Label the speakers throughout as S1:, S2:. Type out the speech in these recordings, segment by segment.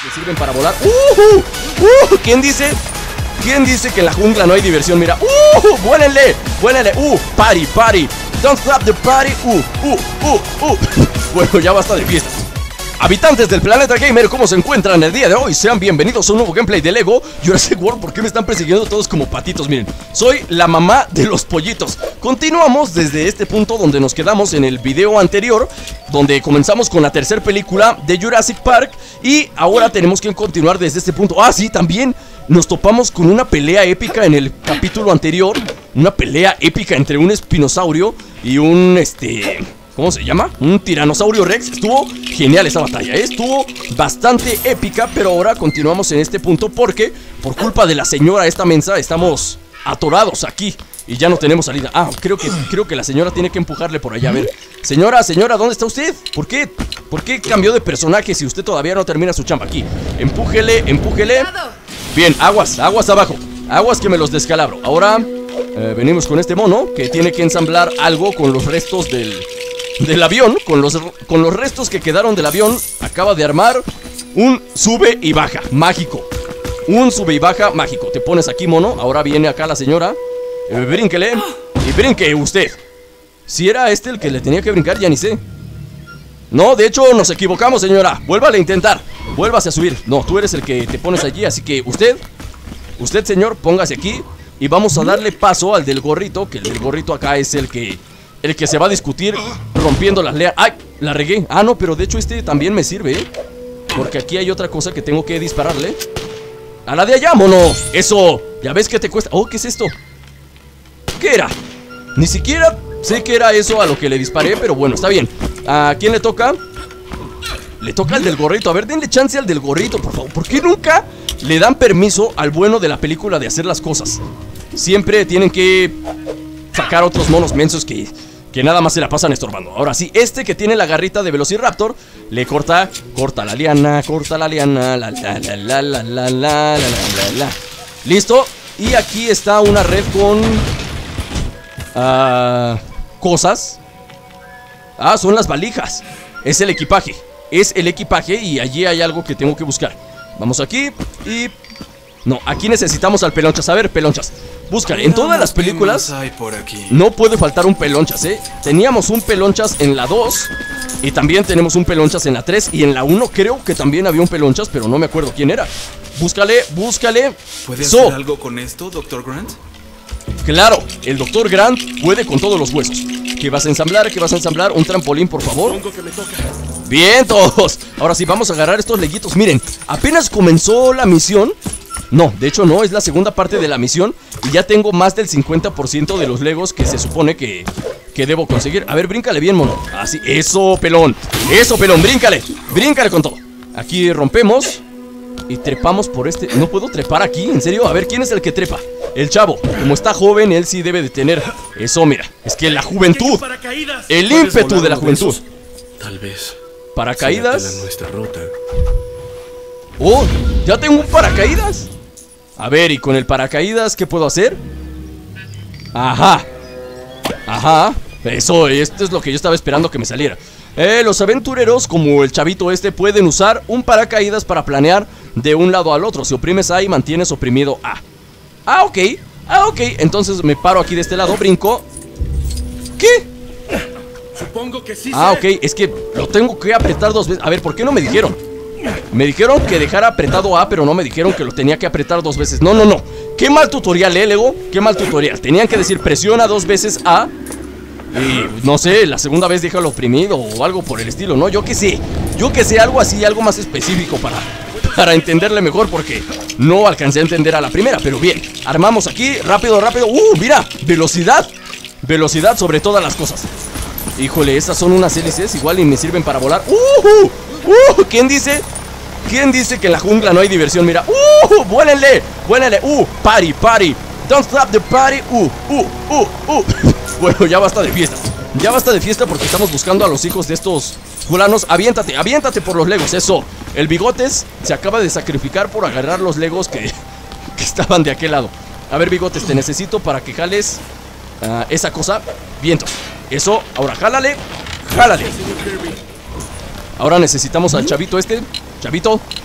S1: que sirven para volar. ¿Quién dice? ¿Quién dice que en la jungla no hay diversión? Mira, vuélenle, vuélenle. Party, party. Don't stop the party. Bueno, ya basta de fiesta. Habitantes del planeta gamer, ¿cómo se encuentran el día de hoy? Sean bienvenidos a un nuevo gameplay de Lego Jurassic World. ¿Por qué me están persiguiendo todos como patitos? Miren, soy la mamá de los pollitos. Continuamos desde este punto donde nos quedamos en el video anterior, donde comenzamos con la tercera película de Jurassic Park. Y ahora tenemos que continuar desde este punto. Sí, también nos topamos con una pelea épica en el capítulo anterior. Una pelea épica entre un espinosaurio y un ¿cómo se llama? Un tiranosaurio rex. Estuvo genial esa batalla, estuvo bastante épica. Pero ahora continuamos en este punto porque por culpa de la señora esta mensa estamos atorados aquí y ya no tenemos salida. Creo que la señora tiene que empujarle por allá. A ver, señora, ¿dónde está usted? ¿Por qué cambió de personaje si usted todavía no termina su chamba aquí? Empújele. Bien, aguas abajo. Aguas que me los descalabro. Ahora venimos con este mono que tiene que ensamblar algo con los restos del avión, con los restos que quedaron del avión. Acaba de armar un sube y baja mágico. Un sube y baja mágico. Te pones aquí, mono. Ahora viene acá la señora. Brínquele. Y brinque usted. Si era este el que le tenía que brincar, ya ni sé. No, de hecho nos equivocamos, señora. Vuélvale a intentar. Vuélvase a subir. No, tú eres el que te pones allí. Así que usted, señor, póngase aquí. Y vamos a darle paso al del gorrito. Que el del gorrito acá es el que se va a discutir rompiendo las leas. ¡Ay! La regué. No, pero de hecho este también me sirve, porque aquí hay otra cosa que tengo que dispararle. ¡A la de allá, mono! ¡Eso! Ya ves que te cuesta. ¿Qué es esto? ¿Qué era? Ni siquiera sé qué era eso a lo que le disparé, pero bueno, está bien. ¿A quién le toca? Le toca al del gorrito. A ver, denle chance al del gorrito, por favor. ¿Por qué nunca le dan permiso al bueno de la película de hacer las cosas? Siempre tienen que sacar otros monos mensos que nada más se la pasan estorbando. Ahora sí, este que tiene la garrita de Velociraptor le corta la liana, la. Listo. Y aquí está una red con cosas. Son las valijas. Es el equipaje. Y allí hay algo que tengo que buscar. Vamos aquí y... No, aquí necesitamos al pelonchas. A ver, pelonchas, búscale. En todas las películas no puede faltar un pelonchas, Teníamos un pelonchas en la 2 y también tenemos un pelonchas en la 3. Y en la 1 creo que también había un pelonchas, pero no me acuerdo quién era. Búscale.
S2: ¿Puede hacer algo con esto, Dr. Grant?
S1: Claro, el Dr. Grant puede con todos los huesos. ¿Qué vas a ensamblar? Un trampolín, por favor. Bien, todos. Ahora sí, vamos a agarrar estos leguitos. Miren, apenas comenzó la misión. No, de hecho no, es la segunda parte de la misión. Y ya tengo más del 50% de los legos que se supone que debo conseguir. A ver, bríncale bien, mono. Así, eso, pelón, bríncale con todo. Aquí rompemos y trepamos por este. No puedo trepar aquí, ¿en serio? A ver, ¿quién es el que trepa? El chavo, como está joven, él sí debe de tener eso, mira. Es que la juventud, el ímpetu de la juventud.
S2: Tal vez
S1: paracaídas.
S2: Nuestra ruta.
S1: ¿Ya tengo un paracaídas? A ver, ¿y con el paracaídas qué puedo hacer? Ajá. Esto es lo que yo estaba esperando que me saliera. Los aventureros, como el chavito pueden usar un paracaídas para planear de un lado al otro. Si oprimes A y mantienes oprimido A. Ok. Entonces me paro aquí de este lado, brinco. ¿Qué?
S2: Supongo que sí.
S1: Ok, es que lo tengo que apretar 2 veces. A ver, ¿por qué no me dijeron? Me dijeron que dejara apretado A, pero no me dijeron que lo tenía que apretar 2 veces. No. Qué mal tutorial, Lego. Qué mal tutorial. Tenían que decir presiona 2 veces A. Y no sé, la segunda vez déjalo oprimido o algo por el estilo, ¿no? Yo qué sé, algo así, algo más específico para entenderle mejor, porque no alcancé a entender a la primera. Pero bien, armamos aquí, rápido. Mira, velocidad sobre todas las cosas. Híjole, estas son unas hélices, igual y me sirven para volar. ¿Quién dice que en la jungla no hay diversión? Mira, vuélenle. Party. Don't stop the party. Bueno, ya basta de fiesta porque estamos buscando a los hijos de estos fulanos. Aviéntate por los legos, eso. El Bigotes se acaba de sacrificar por agarrar los legos que estaban de aquel lado. A ver, Bigotes, te necesito para que jales esa cosa. Vientos. Eso, ahora jálale. Ahora necesitamos al chavito Chavito,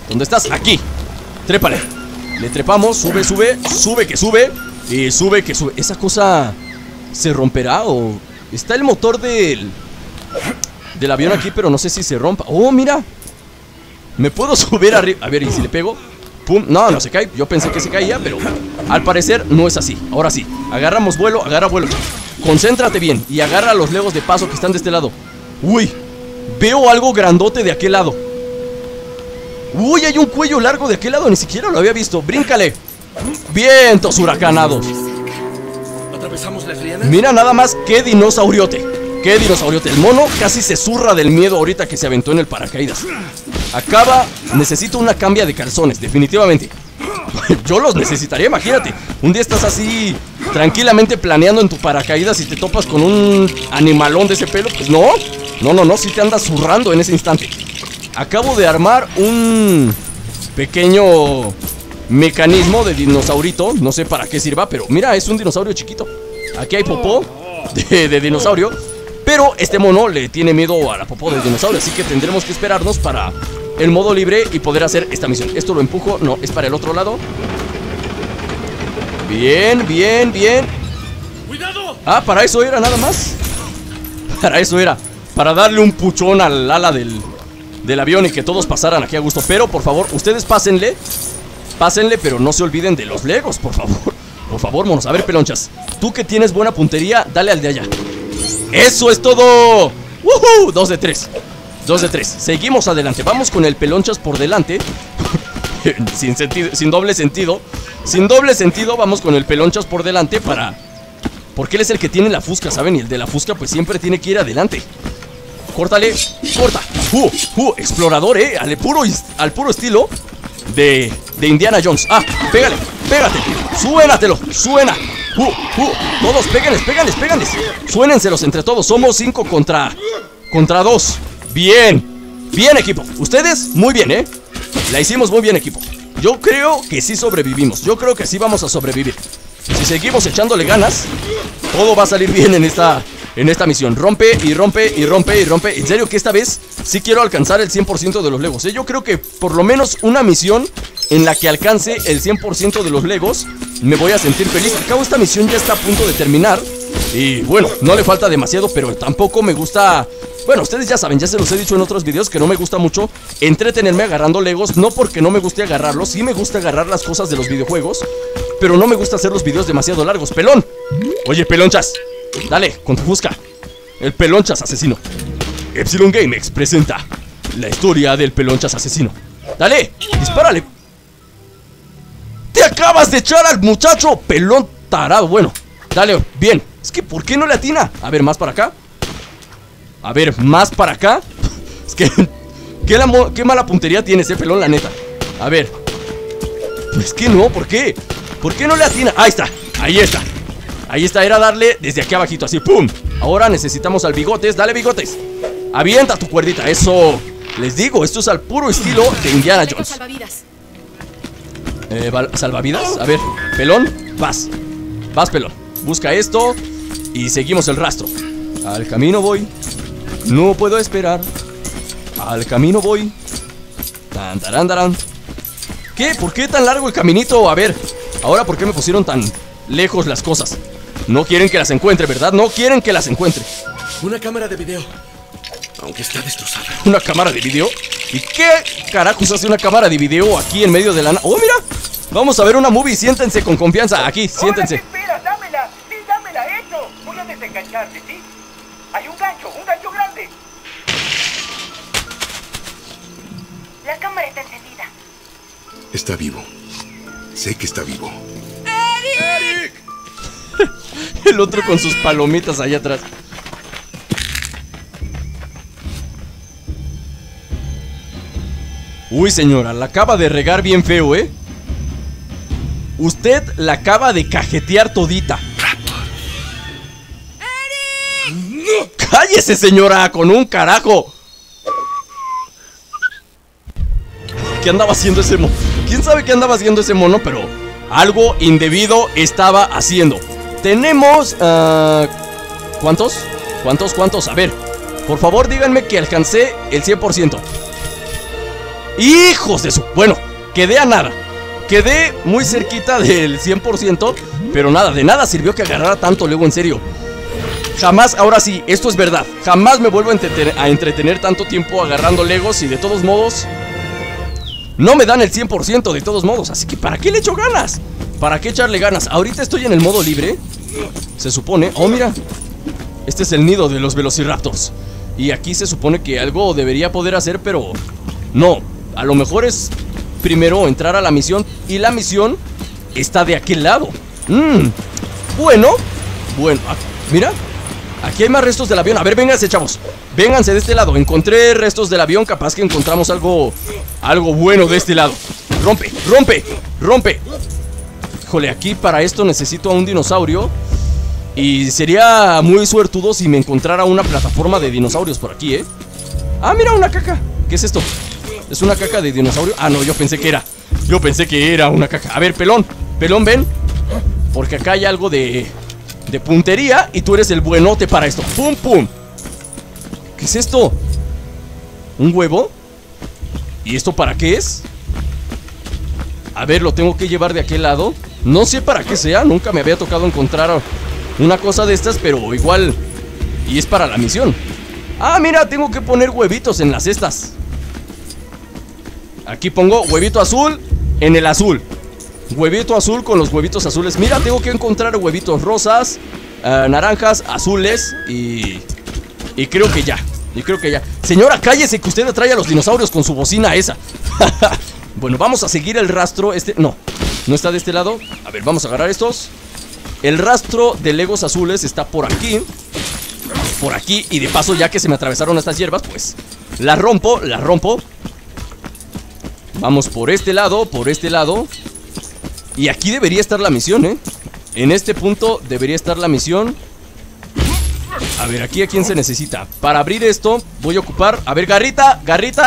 S1: ¿Dónde estás? Aquí. Trépale. Le trepamos, sube, sube, sube que sube. Y sube que sube. ¿Esa cosa se romperá o...? Está el motor del avión aquí, pero no sé si se rompa. ¡Oh, mira! Me puedo subir arriba. A ver, ¿y si le pego? ¡Pum! No, no se cae. Yo pensé que se caía, pero al parecer no es así. Ahora sí. Agarramos vuelo, agarra vuelo. Concéntrate bien y agarra los legos de paso que están de este lado. ¡Uy! Veo algo grandote de aquel lado. ¡Uy! Hay un cuello largo de aquel lado. Ni siquiera lo había visto. ¡Bríncale! ¡Vientos huracanados!
S2: ¿Atravesamos las lianas?
S1: Mira nada más qué dinosauriote. ¡Qué dinosauriote! El mono casi se zurra del miedo ahorita que se aventó en el paracaídas. Necesito una cambia de calzones, definitivamente. Yo los necesitaría, imagínate. Un día estás así tranquilamente planeando en tu paracaídas y te topas con un animalón de ese pelo. Pues no, si te andas zurrando en ese instante. Acabo de armar un pequeño mecanismo de dinosaurito. No sé para qué sirva, pero mira, es un dinosaurio chiquito. Aquí hay popó de dinosaurio, pero este mono le tiene miedo a la popó de dinosaurio, así que tendremos que esperarnos para el modo libre y poder hacer esta misión. Esto lo empujo, no, es para el otro lado. Bien, bien, bien.
S2: ¡Cuidado!
S1: Ah, para eso era nada más. Para eso era, para darle un puchón al ala del avión y que todos pasaran aquí a gusto. Pero por favor, ustedes pásenle, pero no se olviden de los legos, por favor. Por favor, monos. A ver, pelonchas, tú que tienes buena puntería, dale al de allá. ¡Eso es todo! ¡Woohoo! 2 de 3. 2 de 3. Seguimos adelante. Vamos con el pelonchas por delante. Sin sentido, sin doble sentido. Sin doble sentido, vamos con el pelonchas por delante porque él es el que tiene la fusca, ¿saben? Y el de la fusca pues siempre tiene que ir adelante. Córtale, corta. Explorador, al puro estilo de Indiana Jones. Ah, pégale, pégate. Suénatelo, suena. Todos, péganles. Suénenselos entre todos. Somos 5 contra 2. Bien, bien, equipo. Ustedes, muy bien, la hicimos muy bien, equipo. Yo creo que sí sobrevivimos. Yo creo que sí vamos a sobrevivir. Si seguimos echándole ganas, todo va a salir bien en esta misión. Rompe. En serio que esta vez sí quiero alcanzar el 100% de los legos, Yo creo que por lo menos una misión en la que alcance el 100% de los legos me voy a sentir feliz. Al cabo, esta misión ya está a punto de terminar. Y bueno, no le falta demasiado, pero tampoco me gusta... Bueno, ustedes ya saben, ya se los he dicho en otros videos que no me gusta mucho entretenerme agarrando legos. No porque no me guste agarrarlos, sí me gusta agarrar las cosas de los videojuegos, pero no me gusta hacer los videos demasiado largos. ¡Pelón! Oye, pelonchas, dale, con tu fusca. El pelonchas asesino. Epsilon Gamex presenta la historia del pelonchas asesino. ¡Dale! ¡Dispárale! ¡Te acabas de echar al muchacho! ¡Pelón tarado! Bueno, dale, bien. Es que, ¿por qué no le atina? A ver, más para acá. A ver, más para acá. Es que... Qué mala puntería tiene ese pelón, la neta. A ver. Pues que no, ¿por qué? ¿Por qué no le atina? Ahí está, ahí está. Ahí está, era darle desde aquí abajito, así, ¡pum! Ahora necesitamos al Bigotes, dale, Bigotes. Avienta tu cuerdita, eso. Les digo, esto es al puro estilo de Indiana Jones. ¿Salvavidas? A ver, pelón, vas, pelón. Busca esto y seguimos el rastro. Al camino voy. No puedo esperar. Al camino voy. Tan, tarán, tarán. ¿Qué? ¿Por qué tan largo el caminito? A ver, ahora ¿por qué me pusieron tan lejos las cosas? No quieren que las encuentre, ¿verdad? No quieren que las encuentre.
S2: Una cámara de video, aunque está destrozada.
S1: ¿Una cámara de video? ¿Y qué carajos hace una cámara de video aquí en medio de la... ¡Oh, mira! Vamos a ver una movie, siéntense con confianza. Aquí, siéntense.
S3: Espera, dámela, sí, dámela, eso. Voy a desengancharte, ¿sí? Hay un gancho grande. La cámara está encendida.
S4: Está vivo. Sé que está vivo.
S3: ¡Eric!
S1: El otro con sus palomitas allá atrás. Uy, señora, la acaba de regar bien feo, Usted la acaba de cajetear todita. ¡No! ¡Cállese, señora! ¡Con un carajo! ¿Qué andaba haciendo ese mono? ¿Quién sabe qué andaba haciendo ese mono? Pero algo indebido estaba haciendo. Tenemos... ¿Cuántos? ¿Cuántos? A ver, por favor díganme que alcancé el 100%. ¡Hijos de su! Bueno, quedé a nada. Quedé muy cerquita del 100%, pero nada, de nada sirvió que agarrara tanto Lego, en serio. Jamás, ahora sí, esto es verdad, jamás me vuelvo a entretener tanto tiempo agarrando Legos. Y de todos modos no me dan el 100% de todos modos. Así que ¿para qué le echo ganas? ¿Para qué echarle ganas? Ahorita estoy en el modo libre, se supone. Oh, mira, este es el nido de los Velociraptors. Y aquí se supone que algo debería poder hacer, pero no, a lo mejor es primero entrar a la misión. Y la misión está de aquel lado. Bueno, mira, aquí hay más restos del avión. A ver, vénganse, chavos, vénganse de este lado. Encontré restos del avión, capaz que encontramos algo bueno de este lado. Rompe, rompe, rompe. Híjole, aquí para esto necesito a un dinosaurio. Y sería muy suertudo si me encontrara una plataforma de dinosaurios por aquí, ¿eh? Ah, mira, una caca. ¿Qué es esto? ¿Es una caca de dinosaurio? Ah, no, yo pensé que era una caca. A ver, pelón, ven, porque acá hay algo de puntería y tú eres el buenote para esto. ¡Pum, pum! ¿Qué es esto? ¿Un huevo? ¿Y esto para qué es? A ver, lo tengo que llevar de aquel lado. No sé para qué sea, nunca me había tocado encontrar una cosa de estas, pero igual. Y es para la misión. Ah, mira, tengo que poner huevitos en las cestas. Aquí pongo huevito azul en el azul. Huevito azul con los huevitos azules. Mira, tengo que encontrar huevitos rosas, naranjas, azules y creo que ya. Señora, cállese, que usted atrae a los dinosaurios con su bocina esa. Bueno, vamos a seguir el rastro. No está de este lado. A ver, vamos a agarrar estos. El rastro de Legos azules está por aquí. Por aquí. Y de paso, ya que se me atravesaron estas hierbas, pues la rompo. Vamos por este lado, Y aquí debería estar la misión, ¿eh? En este punto debería estar la misión. A ver, aquí a quién se necesita. Para abrir esto voy a ocupar, a ver, garrita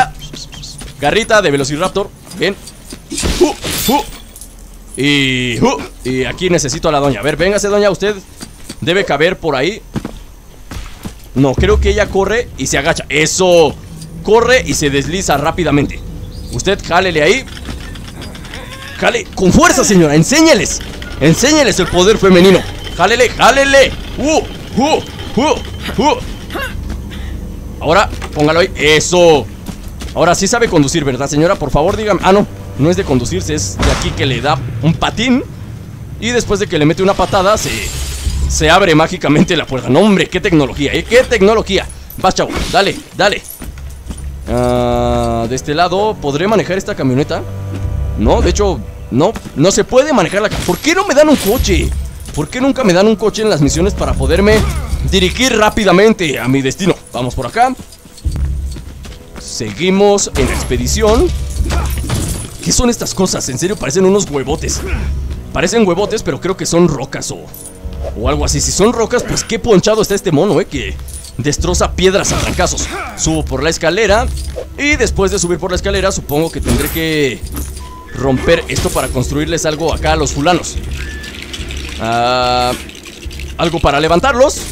S1: de Velociraptor. Bien. Y aquí necesito a la doña. A ver, véngase, doña, usted debe caber por ahí. No, creo que ella corre y se agacha. ¡Eso! Corre y se desliza rápidamente. Usted jálele ahí. Jale, con fuerza, señora, enséñeles el poder femenino. Jálele. Ahora, póngalo ahí, eso. Ahora sí sabe conducir, ¿verdad, señora? Por favor, dígame. Ah, no es de conducirse, es de aquí que le da un patín. Y después de que le mete una patada, se abre mágicamente la puerta. No, hombre, qué tecnología, qué tecnología. Vas, chavo, dale. De este lado, ¿podré manejar esta camioneta? No, de hecho, no se puede manejar la camioneta. ¿Por qué no me dan un coche? ¿Por qué nunca me dan un coche en las misiones para poderme dirigir rápidamente a mi destino? Vamos por acá. Seguimos en la expedición. ¿Qué son estas cosas? En serio, parecen unos huevotes. Parecen huevotes, pero creo que son rocas o algo así. Si son rocas, pues qué ponchado está este mono, que destroza piedras a trancazos. Subo por la escalera. Y después de subir por la escalera, supongo que tendré que romper esto para construirles algo acá a los fulanos. Algo para levantarlos.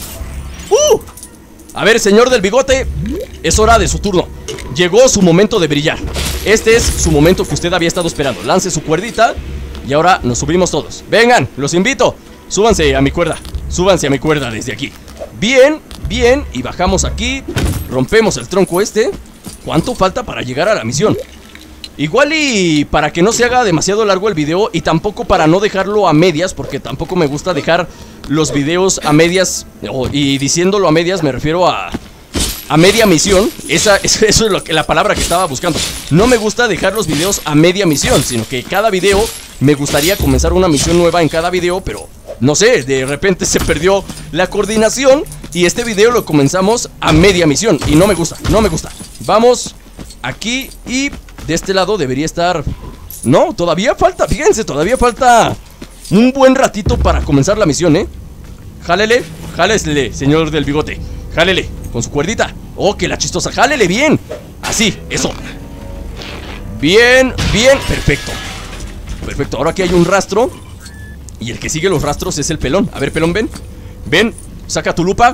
S1: A ver, señor del bigote, es hora de su turno. Llegó su momento de brillar. Este es su momento que usted había estado esperando. Lance su cuerdita y ahora nos subimos todos. Vengan, los invito. Súbanse a mi cuerda. Desde aquí. Bien, y bajamos aquí. Rompemos el tronco este. ¿Cuánto falta para llegar a la misión? Igual y para que no se haga demasiado largo el video, y tampoco para no dejarlo a medias, porque tampoco me gusta dejar los videos a medias. Y diciéndolo a medias me refiero a media misión. Eso es la palabra que estaba buscando. No me gusta dejar los videos a media misión, sino que cada video me gustaría comenzar una misión nueva en cada video. Pero no sé, de repente se perdió la coordinación y este video lo comenzamos a media misión y no me gusta. Vamos aquí y de este lado debería estar. No, todavía falta, fíjense, todavía falta un buen ratito para comenzar la misión, Jálele, señor del bigote. Jálele, con su cuerdita. Oh, que la chistosa, jálele bien. Así, eso. Bien, perfecto. Ahora aquí hay un rastro. Y el que sigue los rastros es el pelón. A ver, pelón, ven, saca tu lupa.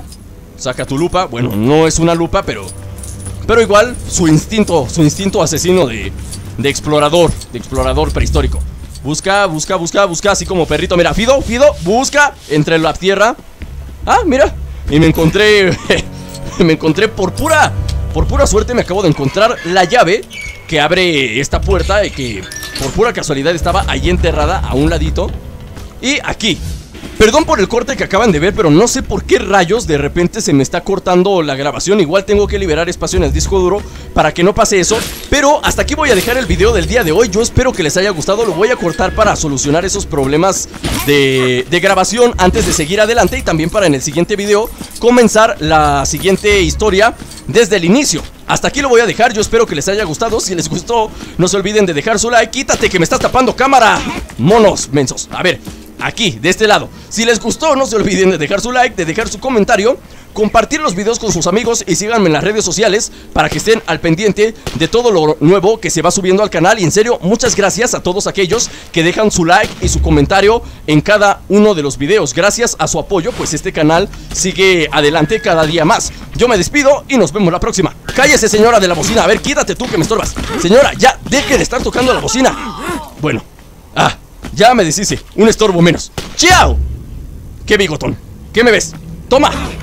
S1: Bueno, no es una lupa, pero igual su instinto asesino de explorador prehistórico. Busca, así como perrito. Mira, Fido, busca entre la tierra. Ah, mira, y me encontré por pura suerte me acabo de encontrar la llave que abre esta puerta y que por pura casualidad estaba ahí enterrada a un ladito. Y aquí, perdón por el corte que acaban de ver, pero no sé por qué rayos de repente se me está cortando la grabación. Igual tengo que liberar espacio en el disco duro para que no pase eso. Pero hasta aquí voy a dejar el video del día de hoy. Yo espero que les haya gustado. Lo voy a cortar para solucionar esos problemas de grabación antes de seguir adelante. Y también para en el siguiente video comenzar la siguiente historia desde el inicio. Hasta aquí lo voy a dejar, yo espero que les haya gustado. Si les gustó, no se olviden de dejar su like. Quítate que me estás tapando cámara, monos mensos. A ver, aquí, de este lado. Si les gustó, no se olviden de dejar su like, de dejar su comentario, compartir los videos con sus amigos y síganme en las redes sociales para que estén al pendiente de todo lo nuevo que se va subiendo al canal. Y en serio, muchas gracias a todos aquellos que dejan su like y su comentario en cada uno de los videos. Gracias a su apoyo, pues este canal sigue adelante cada día más. Yo me despido y nos vemos la próxima. Cállese, señora de la bocina, a ver, quítate tú que me estorbas. Señora, ya, deje de estar tocando la bocina. Bueno, ya me deshice, un estorbo menos. ¡Chao! ¡Qué bigotón! ¿Qué me ves? ¡Toma!